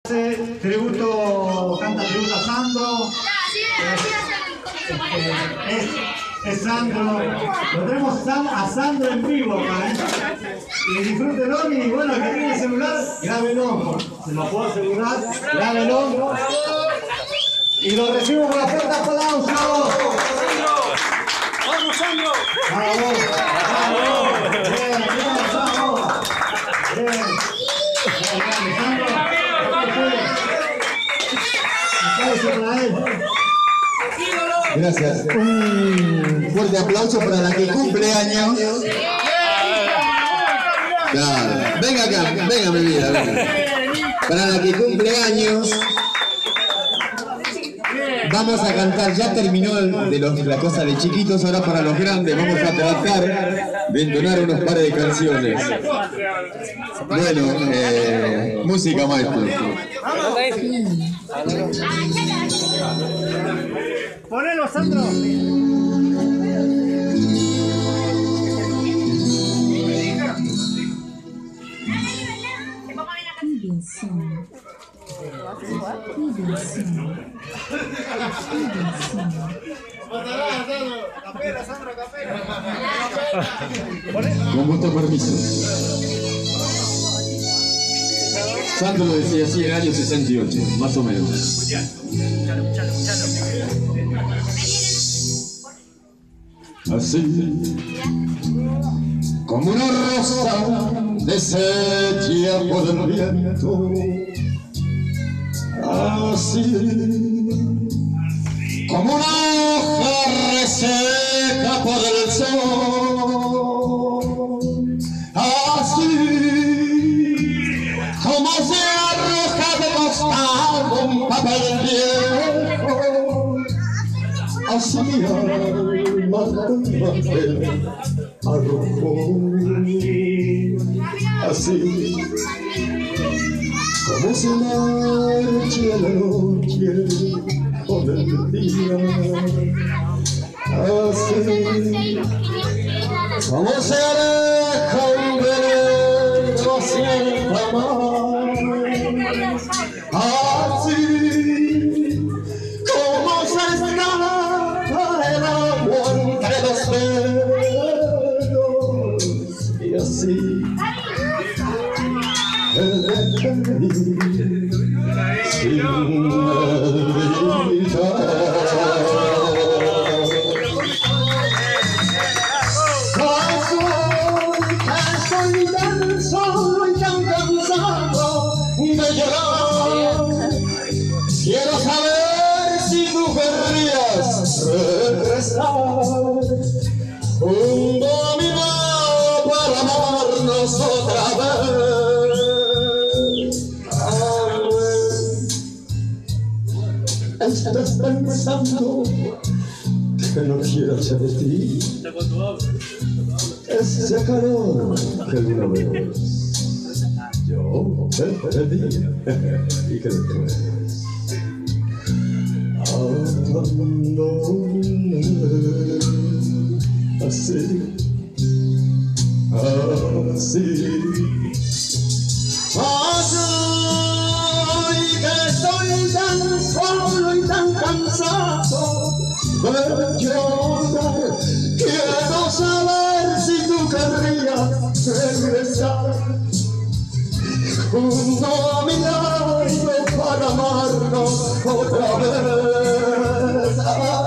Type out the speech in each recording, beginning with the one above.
Tributo, canta tributo a Sandro. Es Sandro. Lo tenemos a Sandro en vivo acá, Y disfrútenlo y bueno, el que tiene el celular, grábenlo. Se lo puedo asegurar, grábenlo. Y lo recibimos con la fuerte aplauso. ¡Vamos, Sandro! ¡Vamos! ¡Vamos! ¡Bien, bien, bien! Gracias. Un fuerte aplauso para la que cumple años. Claro. Venga acá, venga mi vida, venga. Para la que cumple años. Vamos a cantar, ya terminó la cosa de chiquitos, ahora para los grandes vamos a tratar de entonar unos pares de canciones. Bueno, música maestro. Ponelo, Sandro. Con vuestro permiso. Sandro lo decía así en el año 68, más o menos. Así como una rosa deshecha por el viento, así como una hoja reseca por el sol, así como se arroja de costado un papel viejo, así mi alma también arrojó, así como se marcha la noche con el día, así como se aleja un velero hacia el mar, así como se escapa el agua entre los dedos, y así el devenir sin meditar. Estoy tan solo y tan cansado de llorar. Quiero saber si tú querrías regresar junto a mi lado para amarnos otra vez. Estás pensando que no quiero ser de ti. Ese calor que alguna vez yo te pedí y que después abandoné. Así, así, así que estoy tan solo y tan cansado de llorar. Quiero saber si tú querrías regresar junto a mi lado para amarnos otra vez.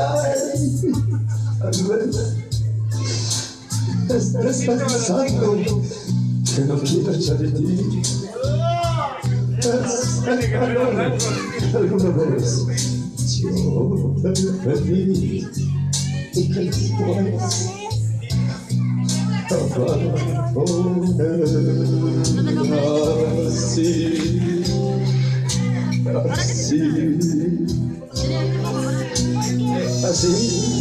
Estés pensando que no quiero echar de ti. Es el calor que alguna vez yo te pedí y que después así, así,